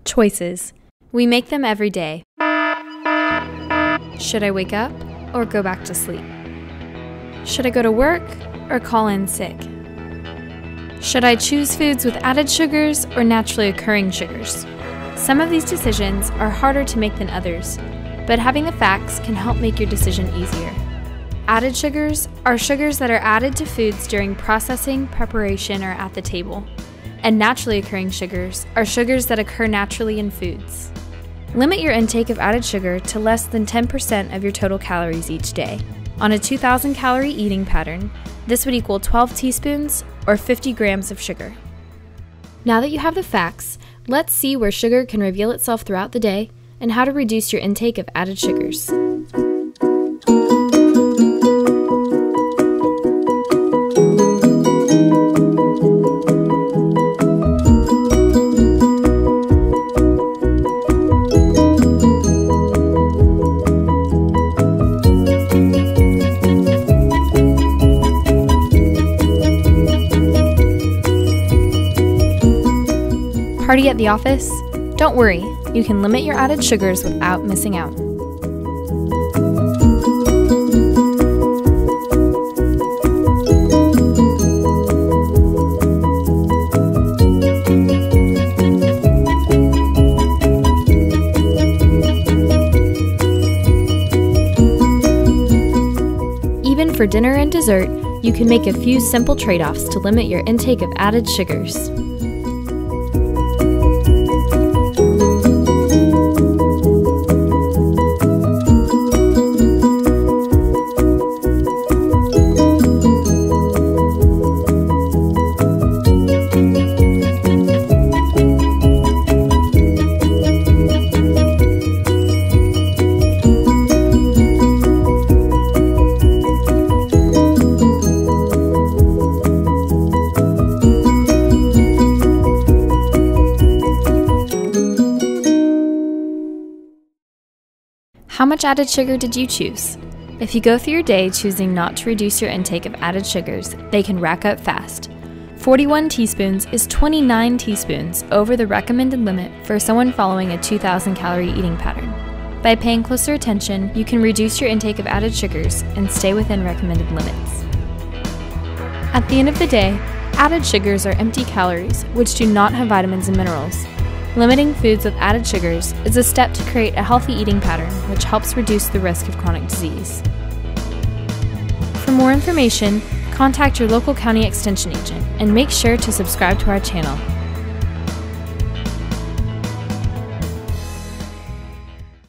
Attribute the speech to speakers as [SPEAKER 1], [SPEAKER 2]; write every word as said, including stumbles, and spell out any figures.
[SPEAKER 1] Choices. We make them every day. Should I wake up or go back to sleep? Should I go to work or call in sick? Should I choose foods with added sugars or naturally occurring sugars? Some of these decisions are harder to make than others, but having the facts can help make your decision easier. Added sugars are sugars that are added to foods during processing, preparation, or at the table. And naturally occurring sugars are sugars that occur naturally in foods. Limit your intake of added sugar to less than ten percent of your total calories each day. On a two thousand calorie eating pattern, this would equal twelve teaspoons or fifty grams of sugar. Now that you have the facts, let's see where sugar can reveal itself throughout the day and how to reduce your intake of added sugars. Party at the office? Don't worry, you can limit your added sugars without missing out. Even for dinner and dessert, you can make a few simple trade-offs to limit your intake of added sugars. How much added sugar did you choose? If you go through your day choosing not to reduce your intake of added sugars, they can rack up fast. forty-one teaspoons is twenty-nine teaspoons over the recommended limit for someone following a two thousand calorie eating pattern. By paying closer attention, you can reduce your intake of added sugars and stay within recommended limits. At the end of the day, added sugars are empty calories, which do not have vitamins and minerals. Limiting foods with added sugars is a step to create a healthy eating pattern, which helps reduce the risk of chronic disease. For more information, contact your local county extension agent and make sure to subscribe to our channel.